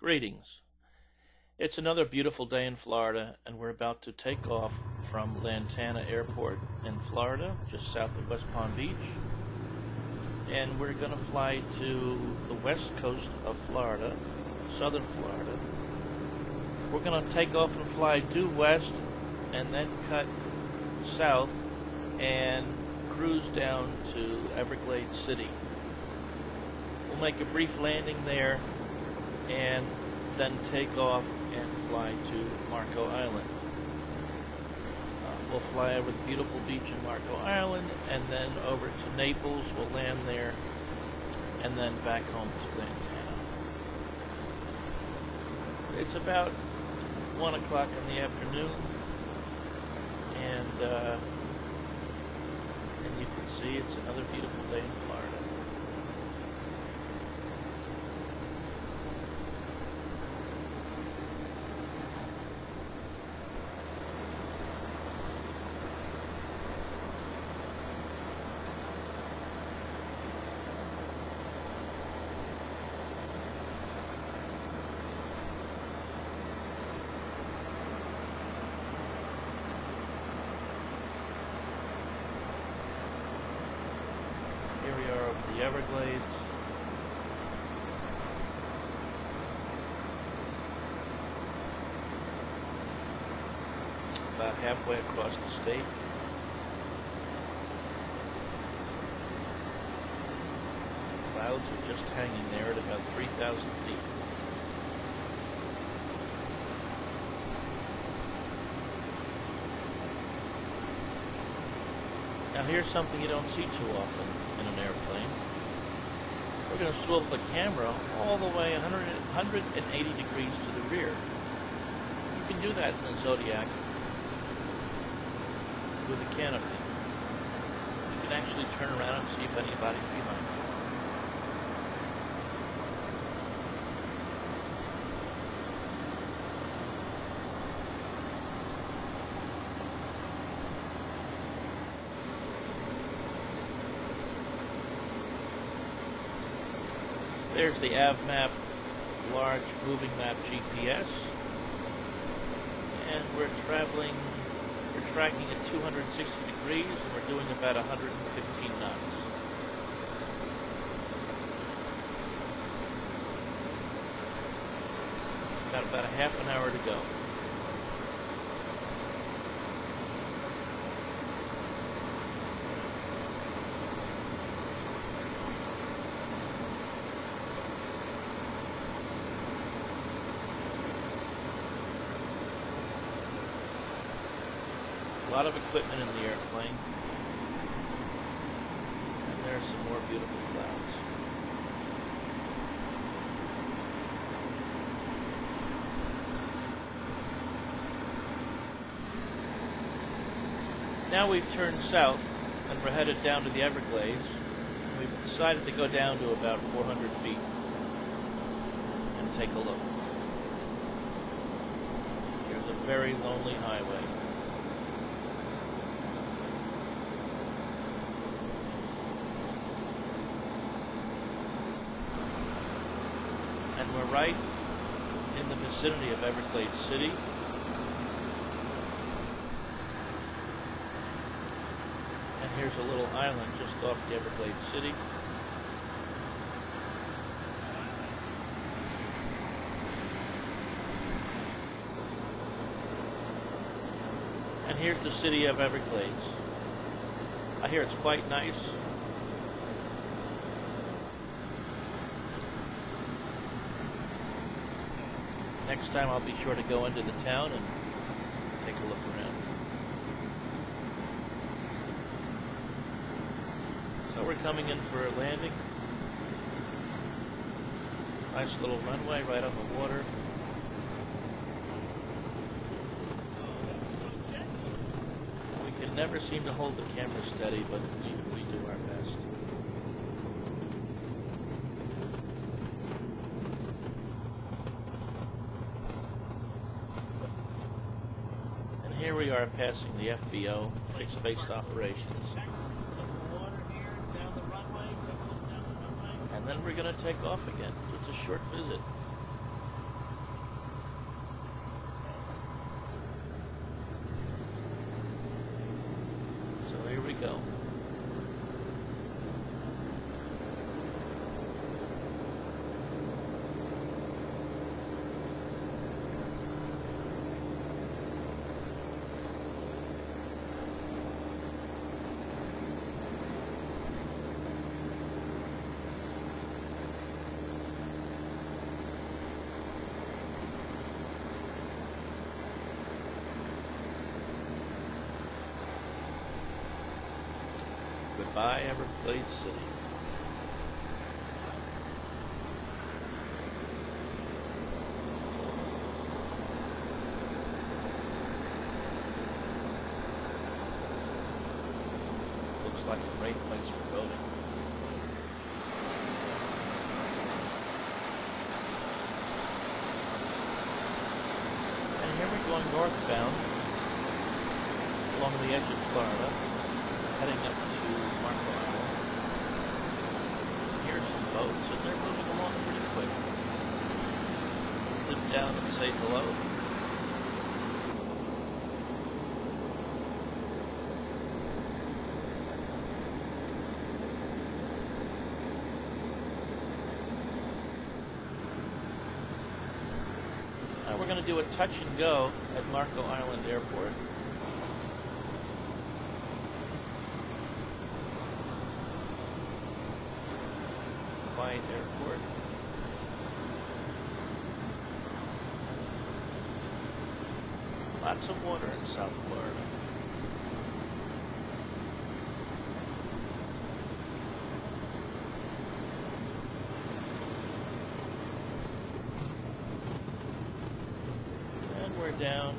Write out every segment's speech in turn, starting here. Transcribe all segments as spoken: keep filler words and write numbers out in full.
Greetings. It's another beautiful day in Florida, and we're about to take off from Lantana Airport in Florida, just south of West Palm Beach. And we're going to fly to the west coast of Florida, southern Florida. We're going to take off and fly due west, and then cut south and cruise down to Everglades City. We'll make a brief landing there, and then take off and fly to Marco Island. Uh, we'll fly over the beautiful beach in Marco Island, and then over to Naples. We'll land there, and then back home to Lantana. It's about one o'clock in the afternoon, and uh, and you can see it's another beautiful day in Florida. Here we are over the Everglades. About halfway across the state. Clouds are just hanging there at about three thousand feet. Now here's something you don't see too often in an airplane. We're going to swivel the camera all the way one hundred, one hundred eighty degrees to the rear. You can do that in the Zodiac with a canopy. You can actually turn around and see if anybody's behind you. There's the A V map, large moving map G P S, and we're traveling, we're tracking at two hundred sixty degrees, and we're doing about one hundred fifteen knots. Got about a half an hour to go. A lot of equipment in the airplane, and there's some more beautiful clouds. Now we've turned south, and we're headed down to the Everglades. We've decided to go down to about four hundred feet and take a look. Here's a very lonely highway. And we're right in the vicinity of Everglades City. And here's a little island just off the Everglades City. And here's the city of Everglades. I hear it's quite nice. Next time I'll be sure to go into the town and take a look around. So we're coming in for a landing. Nice little runway right on the water. We can never seem to hold the camera steady, but we, we do our best. Here we are passing the F B O, fixed-based operations. And then we're going to take off again. It's a short visit. go. Goodbye, Everglades City. Looks like a great place for boating. And here we're going northbound along the edge of Florida, heading up to Marco Island. Here's some boats, and they're moving along pretty quick. Sit down and say hello. Now we're going to do a touch and go at Marco Island Airport. Quiet airport. Lots of water in South Florida. And we're down.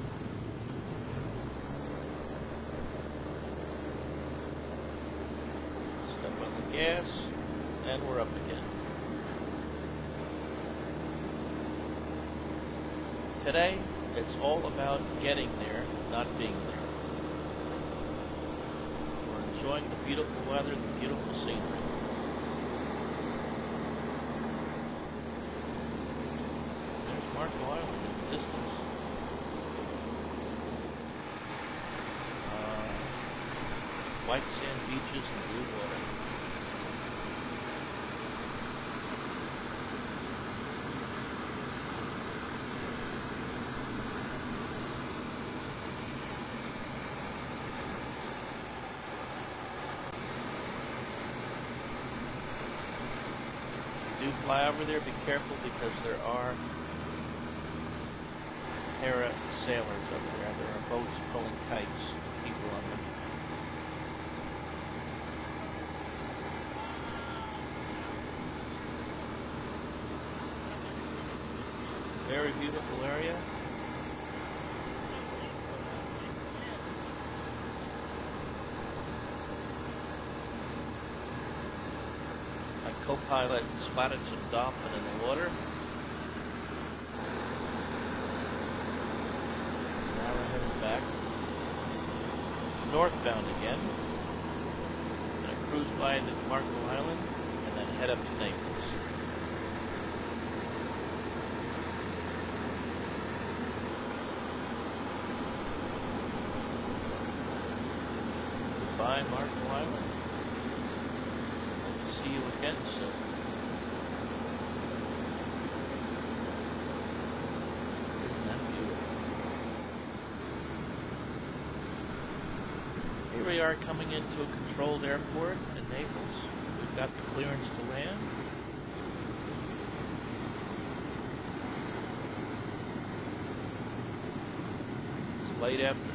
Step on the gas, and we're up again. Today, it's all about getting there, not being there. We're enjoying the beautiful weather, the beautiful scenery. There's Marco Island in the distance. Uh, white sand beaches and blue water. Do fly over there, be careful because there are para sailors over there. There are boats pulling kites, people on them. Very beautiful area. Co-pilot spotted some dolphin in the water. Now we're heading back northbound again. Gonna cruise by the Marco Island and then head up to Naples. Goodbye, Marco Island. See you again soon. Isn't that beautiful? Here we are coming into a controlled airport in Naples. We've got the clearance to land. It's late afternoon.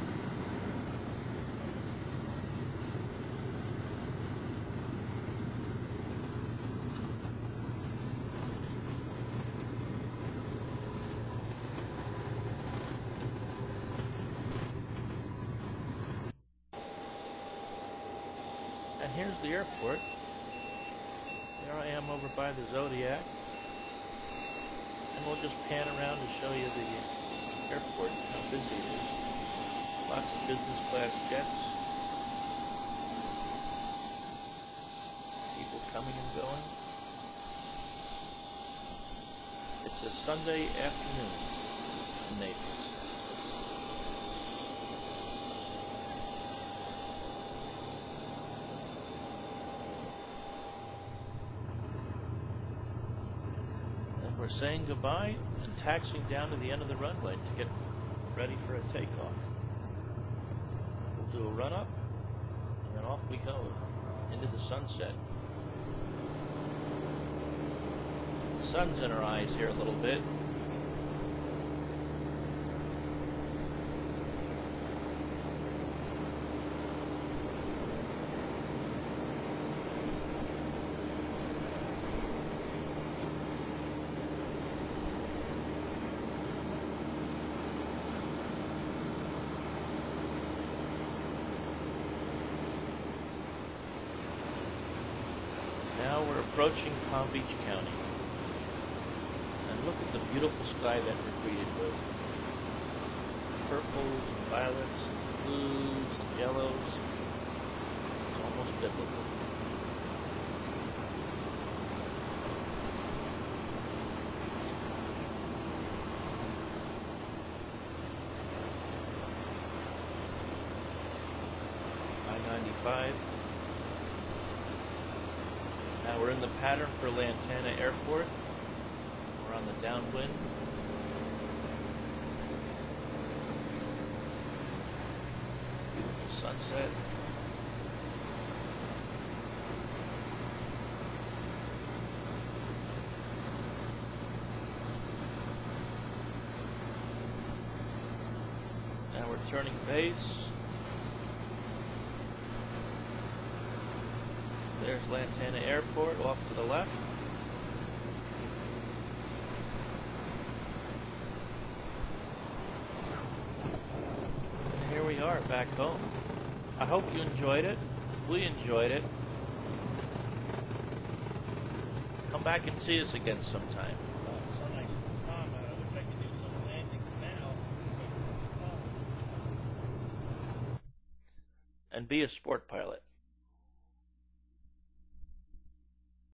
And here's the airport. There I am over by the Zodiac. And we'll just pan around to show you the airport and how busy it is. Lots of business class jets. People coming and going. It's a Sunday afternoon in Naples. we're saying goodbye and taxiing down to the end of the runway to get ready for a takeoff. We'll do a run up, and then off we go into the sunset. The sun's in our eyes here a little bit. Now we're approaching Palm Beach County. And look at the beautiful sky that we're greeted with. Purples and violets, and blues and yellows. It's almost biblical. I ninety-five. Now we're in the pattern for Lantana Airport. We're on the downwind. Beautiful sunset. Now we're turning base. There's Lantana Airport off to the left. And here we are back home. I hope you enjoyed it. We enjoyed it. Come back and see us again sometime. And be a sport pilot.